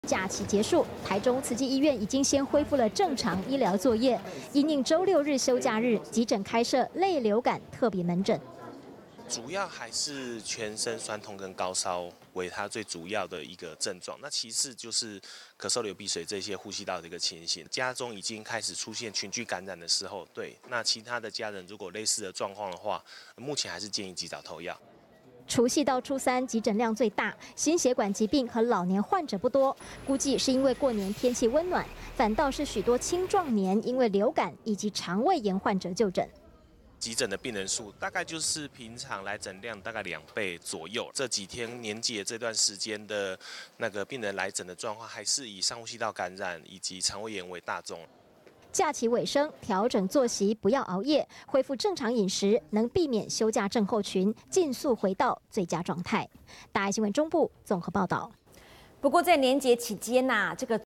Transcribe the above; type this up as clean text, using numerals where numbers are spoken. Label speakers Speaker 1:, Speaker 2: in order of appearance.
Speaker 1: 假期结束，台中慈济医院已经先恢复了正常医疗作业，因应周6日休假日，急诊开设类流感特别门诊。
Speaker 2: 主要还是全身酸痛跟高烧为它最主要的一个症状，那其次就是咳嗽、流鼻水这些呼吸道的一个情形。家中已经开始出现群聚感染的时候，对，那其他的家人如果类似的状况的话，目前还是建议及早投药。
Speaker 1: 除夕到初三急诊量最大，心血管疾病和老年患者不多，估计是因为过年天气温暖，反倒是许多青壮年因为流感以及肠胃炎患者就诊。
Speaker 2: 急诊的病人数大概就是平常来诊量大概2倍左右。这几天年节这段时间的那个病人来诊的状况，还是以上呼吸道感染以及肠胃炎为大宗。
Speaker 1: 假期尾声，调整作息，不要熬夜，恢复正常饮食，能避免休假症候群尽速回到最佳状态。大爱新闻中部综合报道。
Speaker 3: 不过在年节期间这个